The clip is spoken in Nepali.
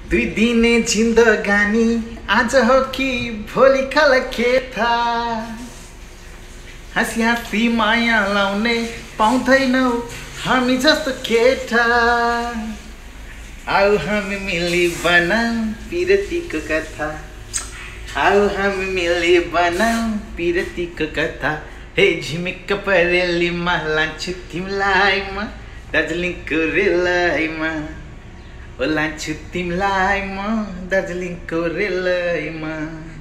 दुई दिने जिन्दगानी आज हो कि भोलि खाला के थाहा। हाँसी हाँसी माया लाउने पाउँदैनौ हामी जस्तो केटा। आऊ हामी मिली बनाऊ पिरतीको कथा। आऊ हामी मिली बनाऊ पिरतीको कथा। हे झिमिक्क परेलीमा लान्छु तिमीलाई म दार्जिलिङको रेलैमा। ओ लान्छु तिमीलाई म दार्जिलिङको रेलैमा।